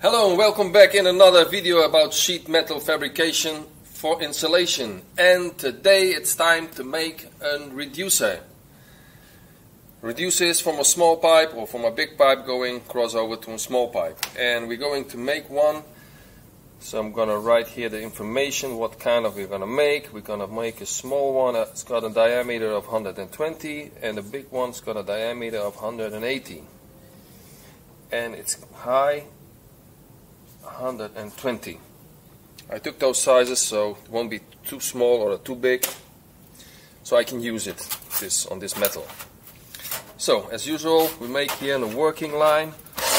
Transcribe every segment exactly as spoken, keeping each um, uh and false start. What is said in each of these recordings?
Hello and welcome back in another video about sheet metal fabrication for insulation. And today it's time to make a reducer. Reducer is from a small pipe or from a big pipe going crossover to a small pipe. And we're going to make one. So I'm gonna write here the information, what kind of we're gonna make. We're gonna make a small one. It's got a diameter of one hundred twenty and the big one's got a diameter of one hundred eighty. And it's high one hundred twenty. I took those sizes so it won't be too small or too big, so I can use it this on this metal. So as usual, we make here a working line.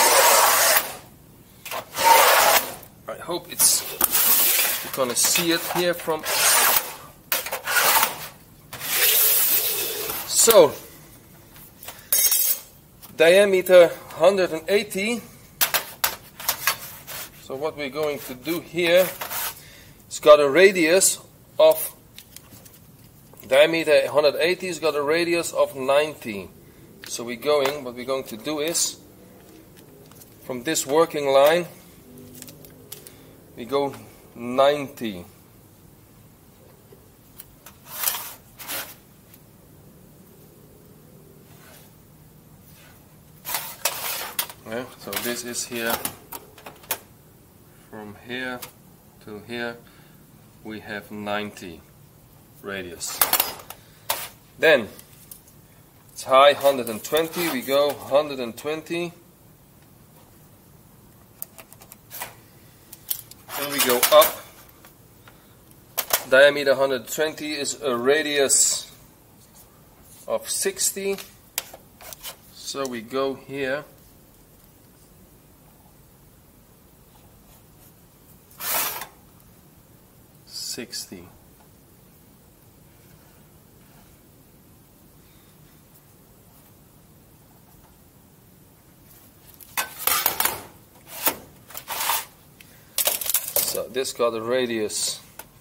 I hope it's you're gonna see it here from. So diameter one hundred eighty. So what we're going to do here, it's got a radius of, diameter one hundred eighty has got a radius of ninety. So we're going, what we're going to do is, from this working line, we go ninety. Yeah, so this is here. From here to here we have ninety radius. Then it's high one hundred twenty, we go one hundred twenty and we go up. Diameter one hundred twenty is a radius of sixty, so we go here sixty. So this got a radius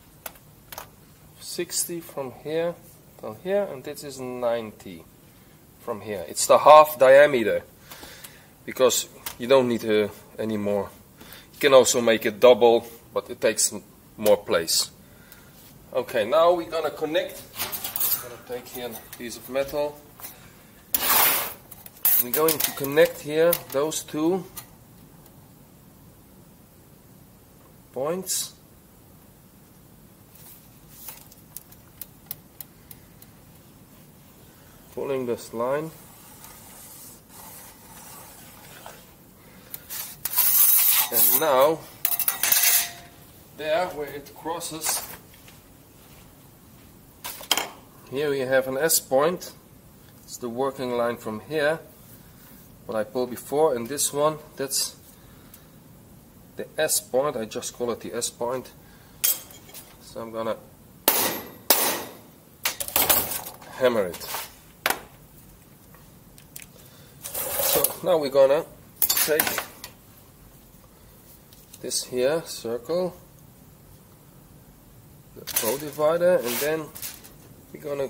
sixty from here till here, and this is ninety from here. It's the half diameter because you don't need uh, any more. You can also make it double, but it takes more place. Okay, now we're gonna connect. I'm gonna take here a piece of metal. We're going to connect here those two points. Pulling this line. And now, there where it crosses, here we have an S point. It's the working line from here, what I pulled before, and this one, that's the S point. I just call it the S point. So I'm gonna hammer it. So now we're gonna take this here circle, the bow divider, and then we're gonna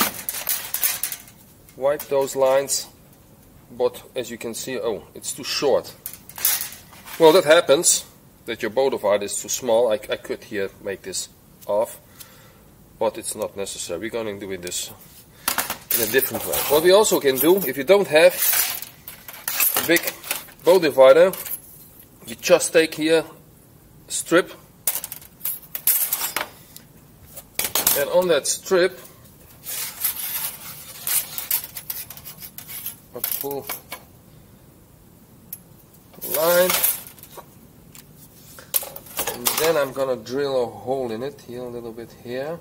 wipe those lines, but as you can see, oh, it's too short. Well, that happens, that your bow divider is too small. I, I could here make this off, but it's not necessary. We're going to do it this in a different way. What we also can do, if you don't have a big bow divider, you just take here a strip, and on that strip I pull the line, and then I'm gonna drill a hole in it here, a little bit here.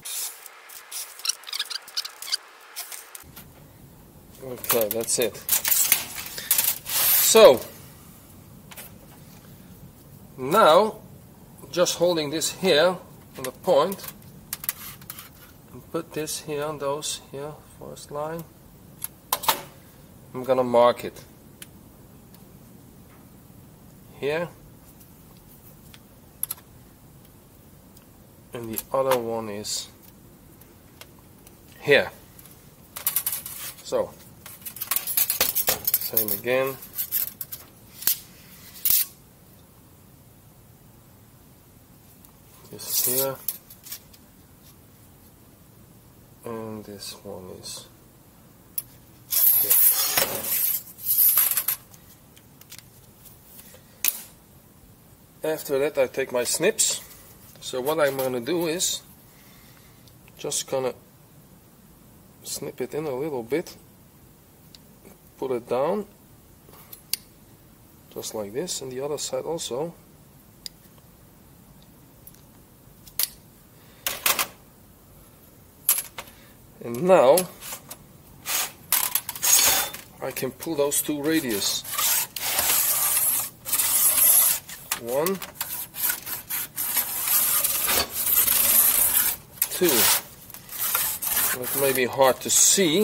Okay, that's it. So now, just holding this here on the point, and put this here on those here first line. I'm gonna mark it here, and the other one is here. So same again. is here, and this one is here. After that I take my snips. So what I'm going to do is just gonna snip it in a little bit, put it down just like this, and the other side also. And now I can pull those two radius. One, two. It may be hard to see.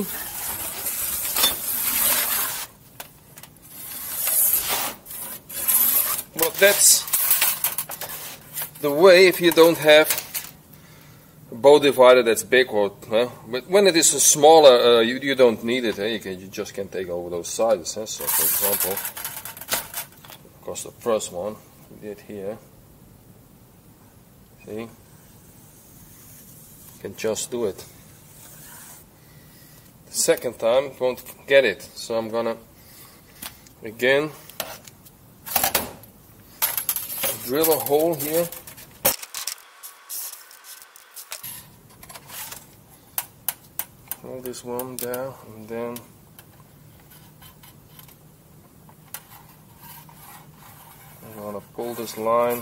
But that's the way if you don't have a bow divider that's big, or huh? But when it is a smaller, uh, you, you don't need it. Eh? You, can, you just can take over those sides. Eh? So, for example, of course, the first one we did here. See, you can just do it. The second time won't get it, so I'm gonna again drill a hole here. Hold this one down, and then I'm gonna pull this line.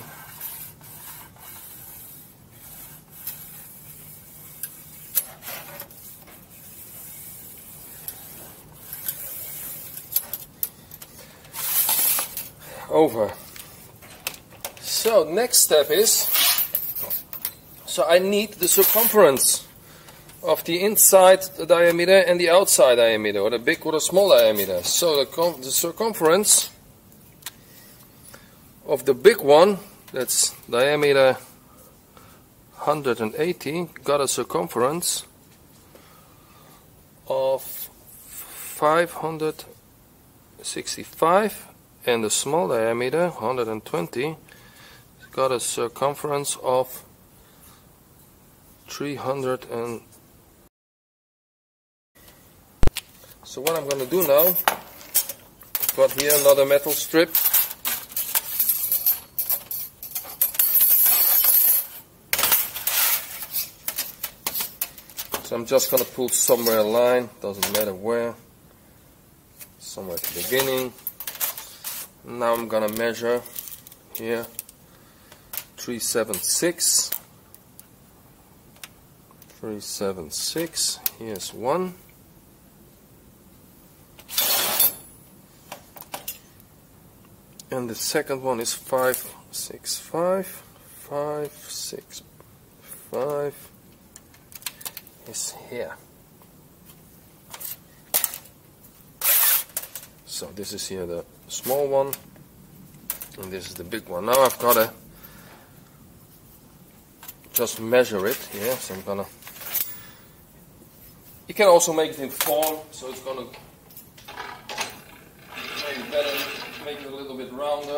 Over. So next step is, so I need the circumference of the inside diameter and the outside diameter, or the big or the small diameter. So the, the circumference of the big one, that's diameter one hundred eighty, got a circumference of five hundred sixty-five, and the small diameter one hundred twenty got a circumference of three hundred. And so what I'm going to do now, got here another metal strip. So I'm just going to pull somewhere a line, doesn't matter where, somewhere at the beginning. Now I'm going to measure here three seventy-six. three seventy-six. Here's one. And the second one is five sixty-five. five sixty-five is here. So this is here the small one, and this is the big one. Now I've got to just measure it here, so I'm gonna, you can also make it in form, so it's gonna make it better, make it a little bit rounder.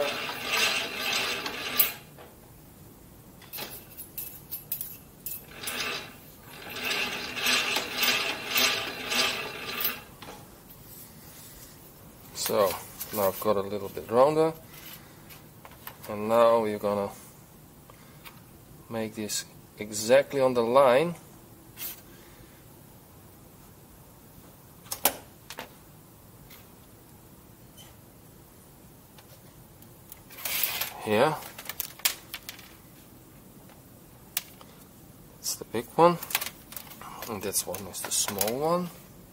So now I've got a little bit rounder, and now we're gonna make this exactly on the line. Here. It's the big one, and this one is the small one.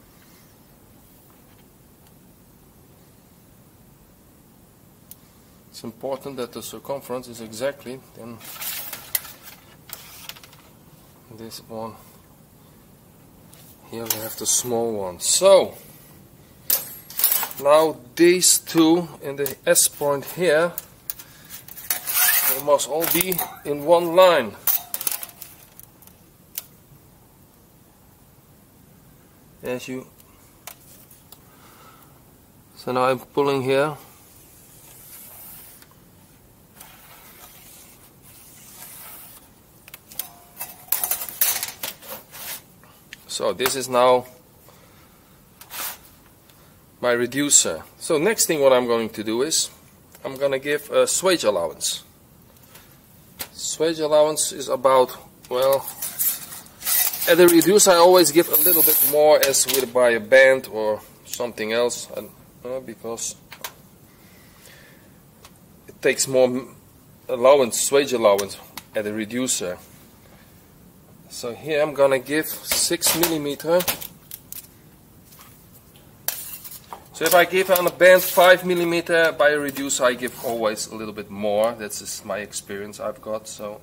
It's important that the circumference is exactly then this one. Here we have the small one. So now these two in the S point here, they must all be in one line. As you, so now I'm pulling here. So this is now my reducer. So next thing what I'm going to do is I'm going to give a swage allowance. Swage allowance is about, well, at the reducer I always give a little bit more as with by a band or something else, uh, because it takes more allowance, swage allowance at the reducer. So here I'm gonna give six millimeter. So if I give on a band five millimeter by a reducer, I give always a little bit more. That's just my experience I've got. So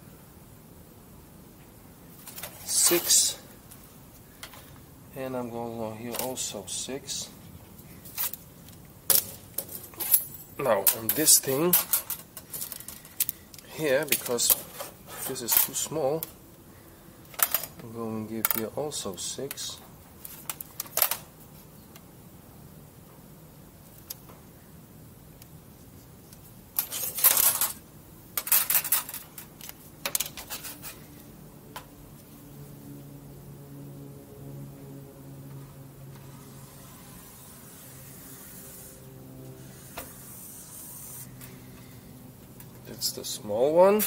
six, and I'm going on here also six. Now on this thing here, because this is too small, I'm going to give here also six. That's the small one.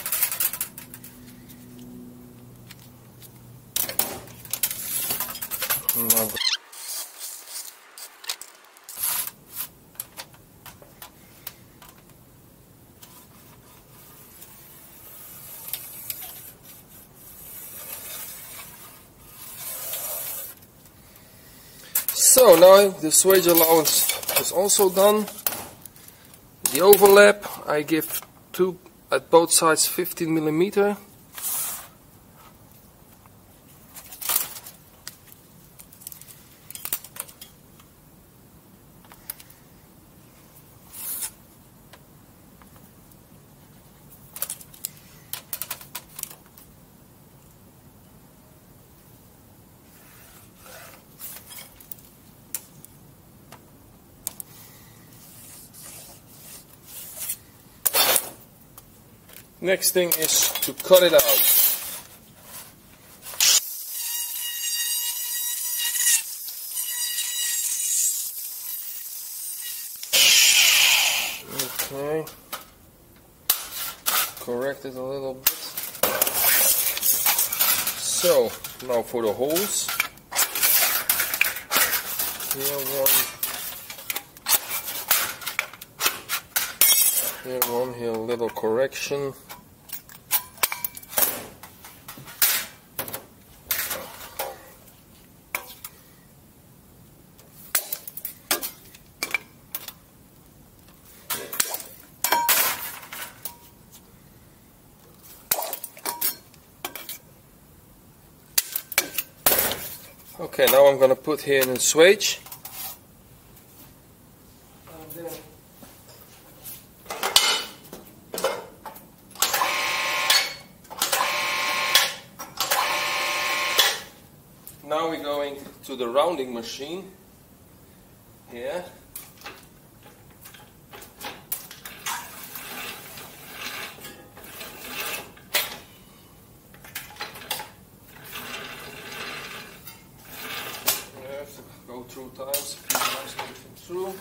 Now so now the swage allowance is also done. The overlap I give two at both sides fifteen millimeter. Next thing is to cut it out. Okay, correct it a little bit. So now for the holes. Here one. Here one, here a little correction. Okay, now I'm going to put here in a swage. And then now we're going to the rounding machine here. Go through times, a few times to get through.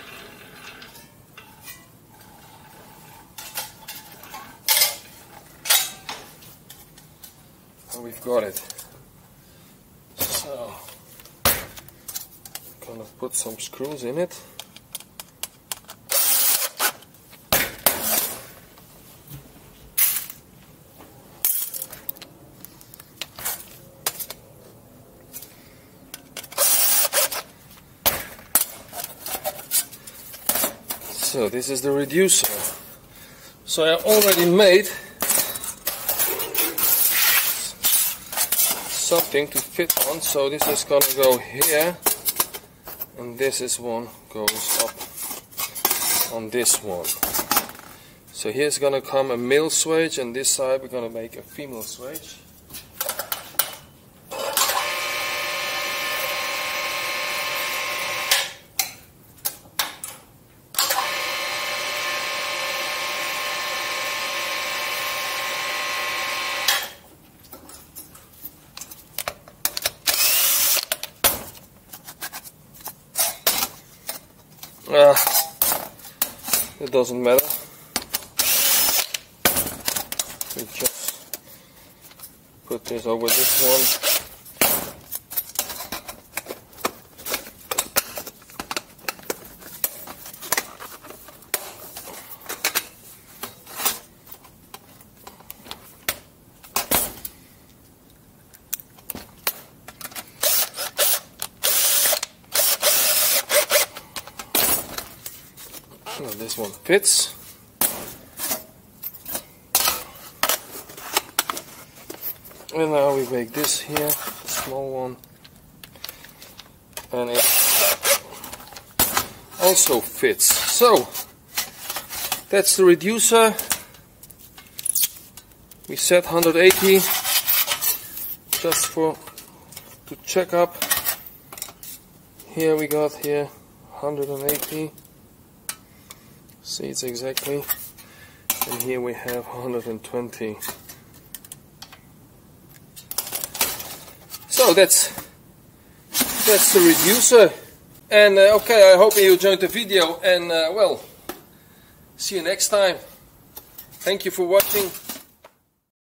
And we've got it. So, gonna put some screws in it. So this is the reducer. So I already made something to fit on. So this is gonna go here, and this is one goes up on this one. So here's gonna come a male swage, and this side we're gonna make a female swage. Uh, it doesn't matter. We just put this over this one. So this one fits. And now we make this here, a small one, and it also fits. So that's the reducer. We set one hundred eighty just for to check up. Here we got here one hundred eighty. See, it's exactly, and here we have one hundred twenty. So that's that's the reducer. And uh, okay, I hope you enjoyed the video, and uh, well, see you next time. Thank you for watching.